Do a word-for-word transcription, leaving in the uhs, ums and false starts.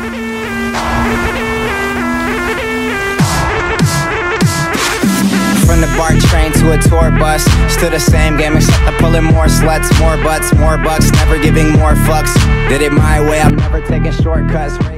From the BART train to a tour bus, still the same game except I'm pulling more sluts, more butts, more bucks, never giving more fucks. Did it my way, I'm never taking shortcuts.